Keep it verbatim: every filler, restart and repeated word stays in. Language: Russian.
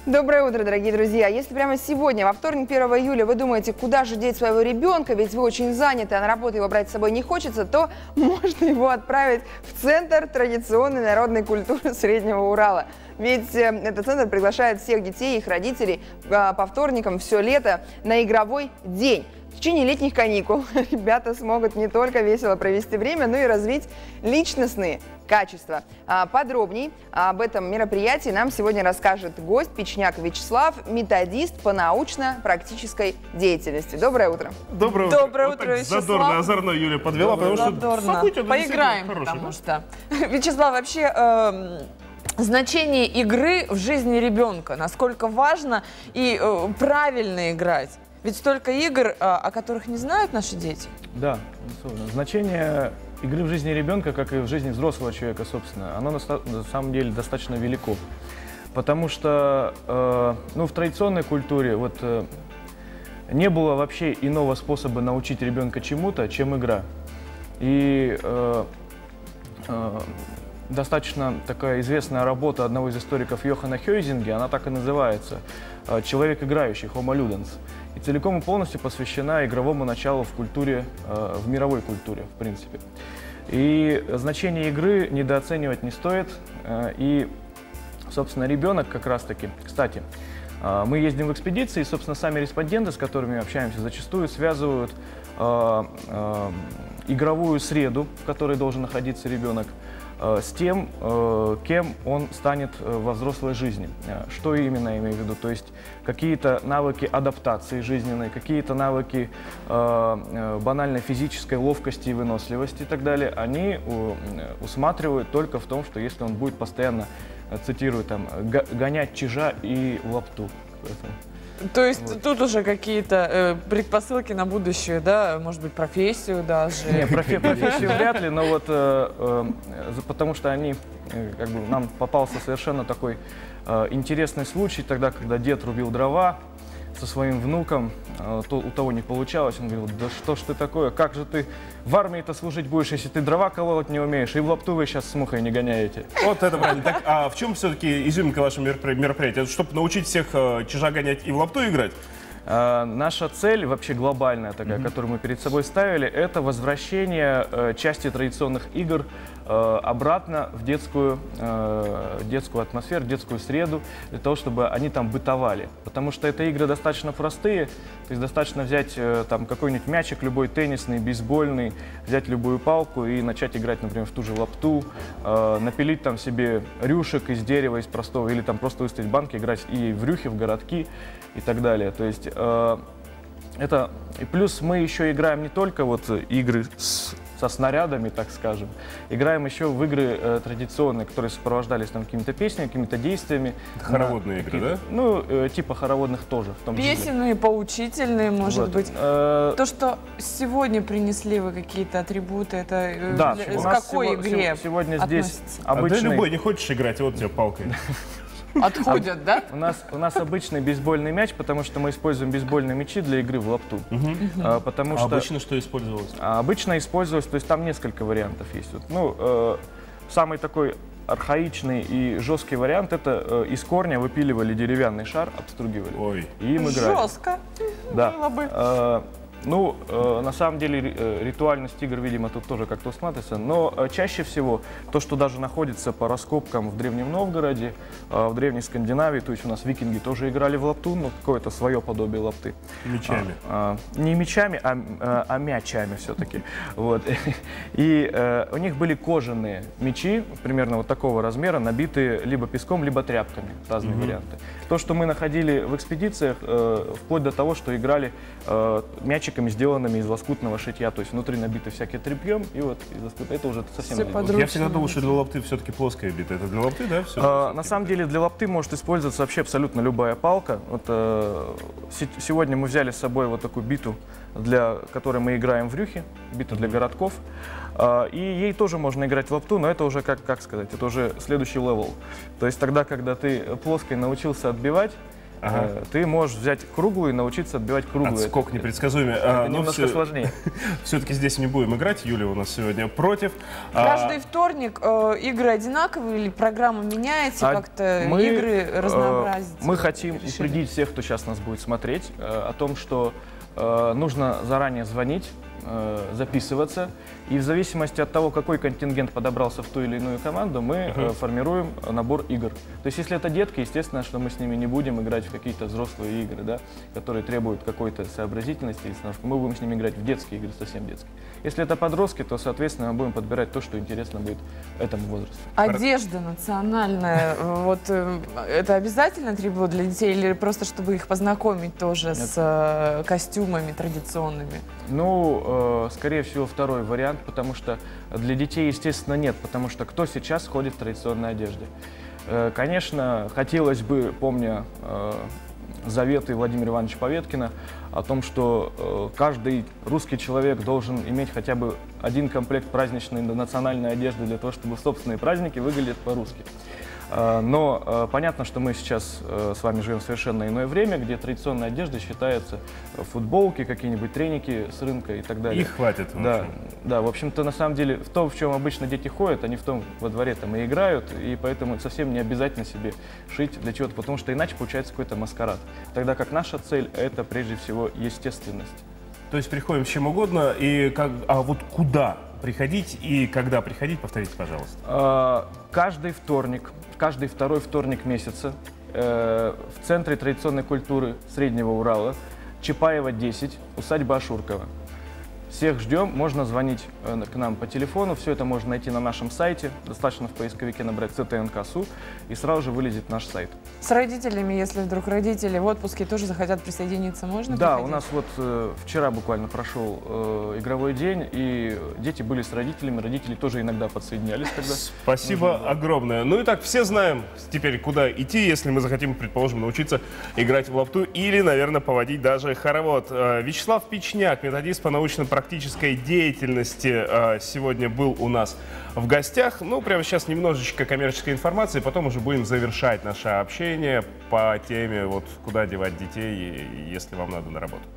Доброе утро, дорогие друзья! Если прямо сегодня, во вторник, первого июля, вы думаете, куда же деть своего ребенка, ведь вы очень заняты, а на работу его брать с собой не хочется, то можно его отправить в Центр традиционной народной культуры Среднего Урала. Ведь этот центр приглашает всех детей и их родителей по вторникам все лето на игровой день. В течение летних каникул ребята смогут не только весело провести время, но и развить личностные качества. Подробней об этом мероприятии нам сегодня расскажет гость Печняк Вячеслав, методист по научно-практической деятельности. Доброе утро. Доброе утро. Доброе вот утро, Вячеслав. Задорно, озорно Юля подвела, потому что поиграем, потому что. Вячеслав, вообще... Э Значение игры в жизни ребенка, насколько важно и э, правильно играть. Ведь столько игр, э, о которых не знают наши дети. Да, значение игры в жизни ребенка, как и в жизни взрослого человека, собственно, оно на, на самом деле достаточно велико. Потому что э, ну, в традиционной культуре вот, э, не было вообще иного способа научить ребенка чему-то, чем игра. И э, э, достаточно такая известная работа одного из историков Йохана Хёйзинге, она так и называется «Человек играющий», Homo Ludens, и целиком и полностью посвящена игровому началу в культуре, в мировой культуре, в принципе. И значение игры недооценивать не стоит, и, собственно, ребенок как раз-таки, кстати, мы ездим в экспедиции, и, собственно, сами респонденты, с которыми общаемся, зачастую связывают игровую среду, в которой должен находиться ребенок, с тем, кем он станет во взрослой жизни. Что именно я имею в виду? То есть какие-то навыки адаптации жизненной, какие-то навыки банальной физической ловкости и выносливости и так далее, они усматривают только в том, что если он будет постоянно, цитирую, там, гонять чижа и лапту. То есть вот. Тут уже какие-то э, предпосылки на будущее, да, может быть, профессию даже? Не, профи профессию вряд ли, но вот э, э, потому что они, э, как бы, нам попался совершенно такой э, интересный случай, тогда, когда дед рубил дрова со своим внуком, э, то, у того не получалось, он говорил: да что ж ты такое, как же ты в армии-то служить будешь, если ты дрова колоть не умеешь, и в лапту вы сейчас с мухой не гоняете. Вот это правильно. Так, а в чем все-таки изюминка вашего мероприятия? Чтобы научить всех э, чижа гонять и в лапту играть? Uh, наша цель, вообще глобальная такая, mm-hmm. которую мы перед собой ставили, это возвращение uh, части традиционных игр uh, обратно в детскую, uh, детскую атмосферу, детскую среду, для того, чтобы они там бытовали. Потому что это игры достаточно простые, то есть достаточно взять uh, там какой-нибудь мячик, любой теннисный, бейсбольный, взять любую палку и начать играть, например, в ту же лапту, uh, напилить там себе рюшек из дерева, из простого, или там просто выставить банки, играть и в рюхи, в городки и так далее. То есть э, это и плюс мы еще играем не только вот игры с, со снарядами, так скажем, играем еще в игры э, традиционные, которые сопровождались там какими-то песнями, какими-то действиями. Хороводные игры, да? Ну, э, типа хороводных тоже, в том числе. Песенные, поучительные, может вот. быть. Э, То, что сегодня принесли вы какие-то атрибуты, это э, да, для, в какой сего, игре сегодня относится? Здесь обычный... А ты любой не хочешь играть, вот тебе палкой. Отходят, да? У нас, у нас обычный бейсбольный мяч, потому что мы используем бейсбольные мячи для игры в лапту. Угу. А, потому а что, обычно что использовалось? А, обычно использовалось, то есть там несколько вариантов есть. Вот, ну, э, самый такой архаичный и жесткий вариант — это э, из корня выпиливали деревянный шар, обстругивали. Ой. И им играли. Жестко. Да. Э, ну, э, на самом деле э, ритуальность игр, видимо, тут тоже как-то усматривается, но э, чаще всего то, что даже находится по раскопкам в Древнем Новгороде, э, в Древней Скандинавии, то есть у нас викинги тоже играли в лапту, но какое-то свое подобие лапты. Мечами. А, а, не мечами, а, а, а мячами все-таки. Вот. И э, у них были кожаные мечи, примерно вот такого размера, набитые либо песком, либо тряпками, разные mm-hmm. варианты. То, что мы находили в экспедициях, э, вплоть до того, что играли э, мячиками, сделанными из лоскутного шитья, то есть внутри набиты всякие тряпьем, и вот из лоскута, это уже совсем... Я всегда думал, что для лапты все-таки плоская бита. Это для лапты, да? Все а, на самом деле для лапты может использоваться вообще абсолютно любая палка. Вот, э, сегодня мы взяли с собой вот такую биту, для которой мы играем в рюхи, бита для городков. Uh, и ей тоже можно играть в лапту, но это уже, как, как сказать, это уже следующий левел. То есть тогда, когда ты плоской научился отбивать, Ага. Э, Ты можешь взять круглую и научиться отбивать круглую. Отскок непредсказуемый. Это А, но немножко все- сложнее. Все-таки здесь не будем играть. Юлия у нас сегодня против. А, Каждый вторник э, игры одинаковые или программа меняется, А как-то мы, игры э, разнообразить? Мы хотим решили? упредить всех, кто сейчас нас будет смотреть, э, о том, что э, нужно заранее звонить, э, записываться, и в зависимости от того, какой контингент подобрался в ту или иную команду, мы э, формируем набор игр. То есть, если это детки, естественно, что мы с ними не будем играть в какие-то взрослые игры, да, которые требуют какой-то сообразительности, мы будем с ними играть в детские игры, совсем детские. Если это подростки, то, соответственно, мы будем подбирать то, что интересно будет этому возрасту. Одежда национальная, э, вот э, это обязательно требует для детей или просто чтобы их познакомить тоже с э, костюмами традиционными? Ну, э, скорее всего, второй вариант, потому что для детей, естественно, нет, потому что кто сейчас ходит в традиционной одежде? Э, конечно, хотелось бы, помня э, заветы Владимира Ивановича Поветкина о том, что э, каждый русский человек должен иметь хотя бы один комплект праздничной национальной одежды для того, чтобы собственные праздники выглядели по-русски. Э, Но э, понятно, что мы сейчас э, с вами живем в совершенно иное время, где традиционной одеждой считаются э, футболки, какие-нибудь треники с рынка и так далее. Их хватит. в Да, общем. да, в общем-то, на самом деле, в том, в чем обычно дети ходят, они в том во дворе там и играют, и поэтому совсем не обязательно себе шить для чего-то, потому что иначе получается какой-то маскарад. Тогда как наша цель — это прежде всего естественность. То есть приходим с чем угодно, и как, а вот куда приходить и когда приходить, повторите, пожалуйста. А, Каждый вторник, каждый второй вторник месяца э, в Центре традиционной культуры Среднего Урала, Чапаева, десять, усадьба Ашуркова. Всех ждем, можно звонить э, к нам по телефону, все это можно найти на нашем сайте, достаточно в поисковике набрать цэ тэ эн ка эс у, и сразу же вылезет наш сайт. С родителями, если вдруг родители в отпуске тоже захотят присоединиться, можно Да, приходить? у нас вот э, вчера буквально прошел э, игровой день, и дети были с родителями, родители тоже иногда подсоединялись, когда... Спасибо огромное. Ну и так, все знаем теперь, куда идти, если мы захотим, предположим, научиться играть в лапту или, наверное, поводить даже хоровод. Э, Вячеслав Пичняк, методист по научно-практической деятельности, э, сегодня был у нас в гостях. Ну, прямо сейчас немножечко коммерческой информации, потом уже будем завершать наше общение по теме, вот, куда девать детей, если вам надо на работу.